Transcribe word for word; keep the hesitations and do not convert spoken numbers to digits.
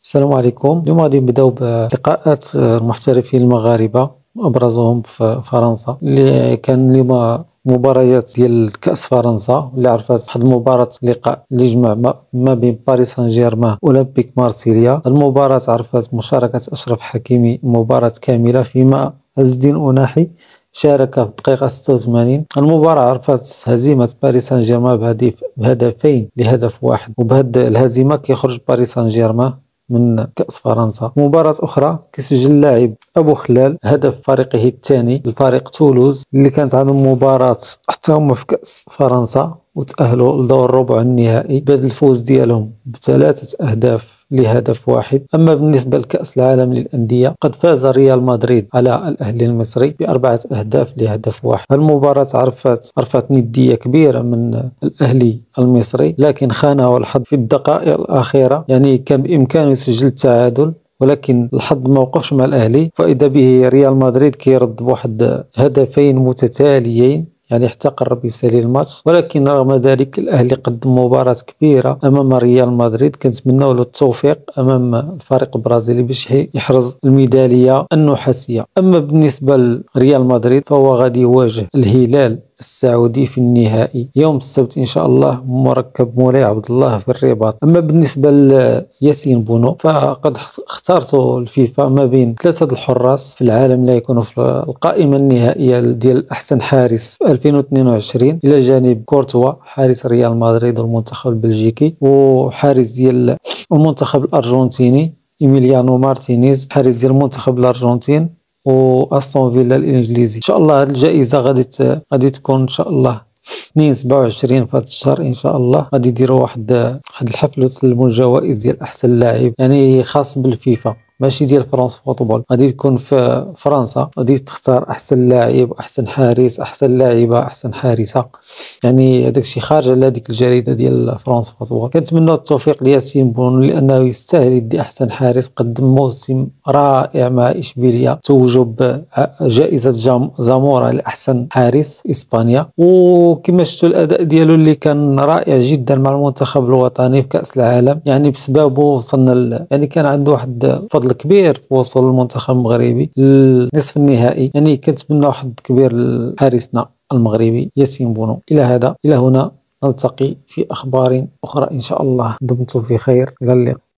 السلام عليكم. اليوم غادي نبداو بلقاءات المحترفين المغاربة وابرزهم في فرنسا اللي كان اليوم مباريات ديال كأس فرنسا اللي عرفت واحد المباراة لقاء اللي جمع ما, ما بين باريس سان جيرمان واولمبيك مارسيليا. المباراة عرفت مشاركة أشرف حكيمي مباراة كاملة، فيما عز الدين أناحي شارك في الدقيقة ستة وثمانين. المباراة عرفت هزيمة باريس سان جيرمان بهدف بهدفين لهدف واحد، وبهذه الهزيمة كيخرج باريس سان جيرمان من كأس فرنسا. مباراة أخرى كيسجل اللاعب أبو خلال هدف فريقه الثاني لفريق تولوز اللي كانت عندهم مباراة حتى هما في كأس فرنسا وتأهلوا لدور الربع النهائي بعد الفوز ديالهم بثلاثة أهداف لهدف واحد. أما بالنسبة لكأس العالم للأندية قد فاز ريال مدريد على الأهلي المصري بأربعة أهداف لهدف واحد. المباراة عرفت عرفت ندية كبيرة من الأهلي المصري، لكن خانه الحظ في الدقائق الأخيرة، يعني كان بإمكانه يسجل التعادل ولكن الحظ ما وقفش مع الأهلي، فإذا به ريال مدريد كيرد بواحد هدفين متتاليين، يعني حتى قرب يسالي الماتش. ولكن رغم ذلك الأهلي قدم مباراة كبيرة أمام ريال مدريد، كنتمناو له التوفيق أمام الفريق البرازيلي باش يحرز الميدالية النحاسية. أما بالنسبة لريال مدريد فهو غادي يواجه الهلال السعودي في النهائي يوم السبت إن شاء الله مركب مولاي عبد الله في الرباط. أما بالنسبة لياسين بونو فقد اختارته الفيفا ما بين ثلاثة الحراس في العالم لا يكونوا في القائمة النهائية ديال أحسن حارس في ألفين واثنين وعشرين، إلى جانب كورتوا حارس ريال مدريد والمنتخب البلجيكي، وحارس ديال المنتخب الأرجنتيني إيميليانو مارتينيز حارس ديال المنتخب الأرجنتين، واستون فيلا الانجليزي. ان شاء الله الجائزه غادي غادي تكون ان شاء الله اثنين سبعة وعشرين في هذا الشهر ان شاء الله. غادي يديروا واحد واحد الحفل وتسلموا الجوائز ديال احسن لاعب، يعني خاص بالفيفا ماشي ديال فرنسا فوتبول. غادي تكون في فرنسا، غادي تختار احسن لاعب احسن حارس احسن لاعبه احسن حارسه، يعني هذاك الشيء خارج على هذيك الجريده ديال فرنسا فوتبول. كنتمنى التوفيق لياسين بونو لانه يستاهل يدي احسن حارس، قدم موسم رائع مع اشبيليا، توجوا بجائزه زامورا لاحسن حارس اسبانيا. وكما شفتوا الاداء ديالو اللي كان رائع جدا مع المنتخب الوطني في كاس العالم، يعني بسببه وصلنا يعني كان عنده واحد فضل كبير في وصول المنتخب المغربي لنصف النهائي، يعني كنتمنى واحد كبير لحارسنا المغربي ياسين بونو. الى هذا الى هنا نلتقي في اخبار اخرى ان شاء الله، دمتم في خير، الى اللقاء.